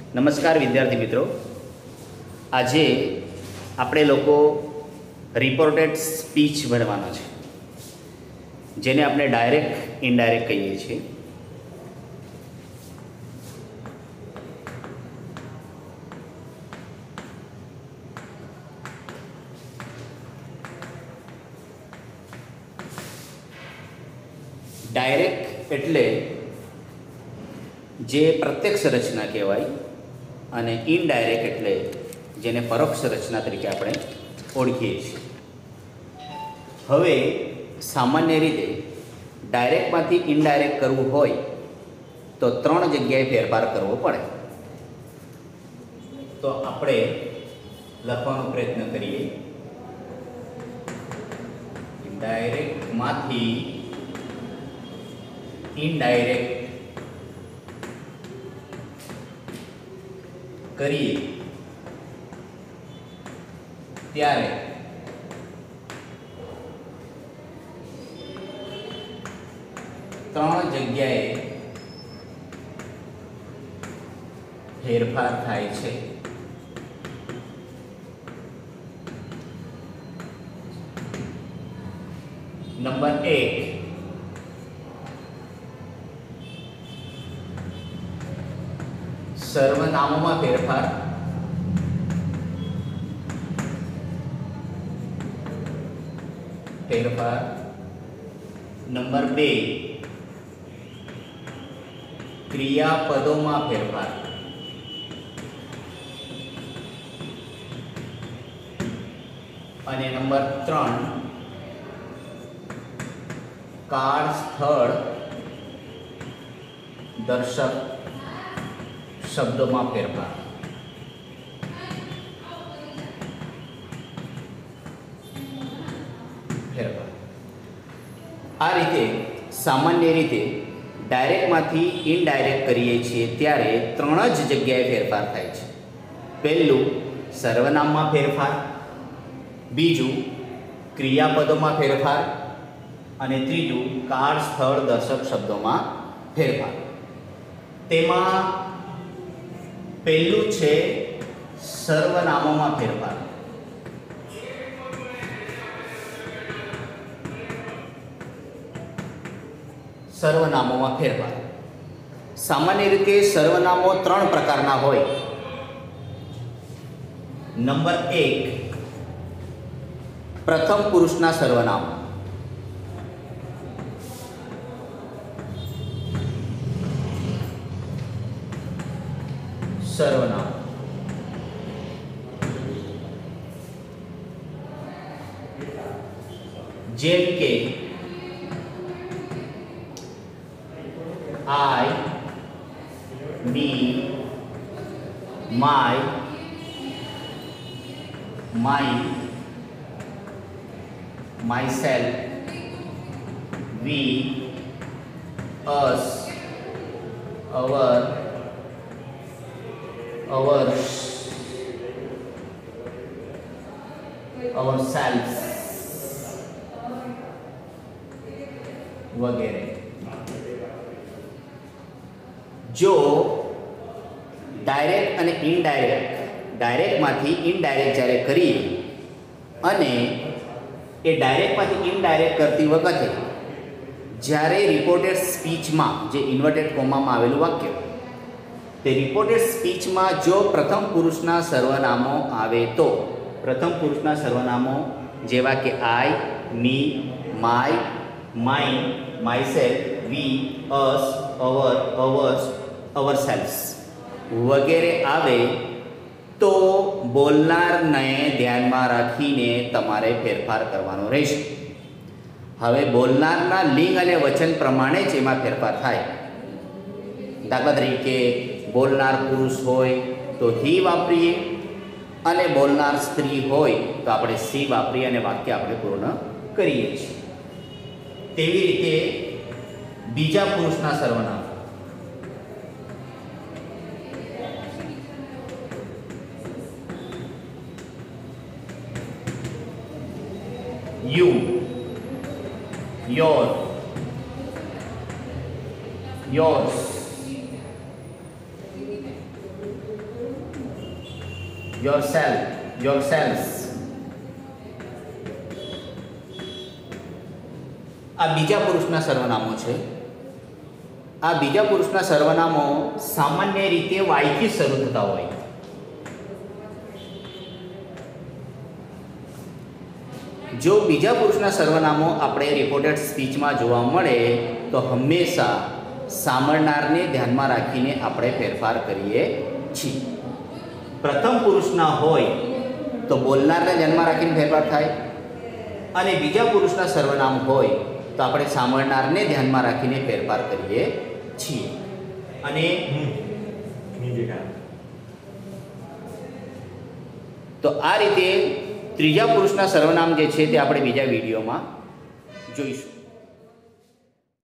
નમસ્કાર વિદ્યાર્થી મિત્રો, આજે આપણે લોકો રિપોર્ટેડ સ્પીચ ભણવાનો છે, જેને આપણે ડાયરેક્ટ ઇનડાયરેક્ટ કહીએ છીએ. ડાયરેક્ટ એટલે જે પ્રત્યક્ષ રચના કહેવાય અને ઇનડાયરેક્ટ એટલે જેને પરોક્ષ રચના તરીકે આપણે ઓળખીએ છીએ. હવે સામાન્ય રીતે ડાયરેક્ટમાંથી ઇનડાયરેક્ટ કરવું હોય તો 3 જગ્યાએ ફેરફાર કરવો પડે. તો આપણે લખવાનો પ્રયત્ન કરીએ. ડાયરેક્ટમાંથી ઇનડાયરેક્ટ કરીએ ત્યારે ત્રણ જગ્યાએ ફેરફાર થાય છે. નંબર 1, સર્વનામોમાં ફેરફાર. નંબર 2, ક્રિયાપદોમાં ફેરફાર. અને નંબર 3, કાળ સ્થળ દર્શક શબ્દોમાં ફેરફાર. આ રીતે સામાન્ય રીતે ડાયરેક્ટમાંથી ઇનડાયરેક્ટ કરીએ છીએ ત્યારે 3 જ જગ્યાએ ફેરફાર થાય છે. પહેલું સર્વનામમાં ફેરફાર, બીજું ક્રિયાપદોમાં ફેરફાર અને ત્રીજું કાળ સ્થળ દર્શક શબ્દોમાં ફેરફાર. તેમાં પહેલું છે સર્વનામોમાં ફેરફાર. સર્વનામોમાં ફેરફાર. સામાન્ય રીતે સર્વનામો 3 પ્રકારના હોય. નંબર 1, પ્રથમ પુરુષના સર્વનામ. જેમ કે I, me, my, mine, myself, we, us, our, ours, ourselves વગેરે. જો ડાયરેક્ટ અને ઇનડાયરેક્ટ, ડાયરેક્ટમાંથી ઇનડાયરેક્ટ જ્યારે કરીએ અને એ ડાયરેક્ટમાંથી ઇનડાયરેક્ટ કરતી વખતે જ્યારે રિપોર્ટેડ સ્પીચમાં જે ઇન્વર્ટેડ કોમામાં આવેલું વાક્ય, તે રિપોર્ટેડ સ્પીચમાં જો પ્રથમ પુરુષના સર્વનામો આવે તો પ્રથમ પુરુષના સર્વનામો જેવા કે I, me, my, mine, myself, we, us, our, ours, ourselves વગેરે આવે તો બોલનારને ધ્યાનમાં રાખીને તમારે ફેરફાર કરવાનો રહેશે. હવે બોલનારના લિંગ અને વચન પ્રમાણે જ એમાં ફેરફાર થાય. દાખલા તરીકે બોલનાર પુરુષ હોય તો હી વાપરીએ અને બોલનાર સ્ત્રી હોય તો આપણે સી વાપરીએ અને વાક્ય આપણે પૂર્ણ કરીએ છીએ. તેવી રીતે બીજા પુરુષના સર્વનામ. You, your, yours, yourself. આ બીજા પુરુષના સર્વનામો છે. આ બીજા પુરુષના સર્વનામો સામાન્ય રીતે વાયથી શરૂ થતા હોય. જો બીજા પુરુષના સર્વનામો આપણે રિપોર્ટેડ સ્પીચમાં જોવા મળે તો હંમેશા સાંભળનારને ધ્યાનમાં રાખીને આપણે ફેરફાર કરીએ છીએ. પ્રથમ પુરુષના હોય તો બોલનારને ધ્યાનમાં રાખીને ફેરફાર થાય, અને બીજા પુરુષના સર્વનામ હોય તો આપણે સાંભળનારને ધ્યાનમાં રાખીને ફેરફાર કરીએ છીએ. અને તો આ રીતે ત્રીજા પુરુષના સર્વનામ જે છે તે આપણે બીજા વિડીયોમાં જોઈશું.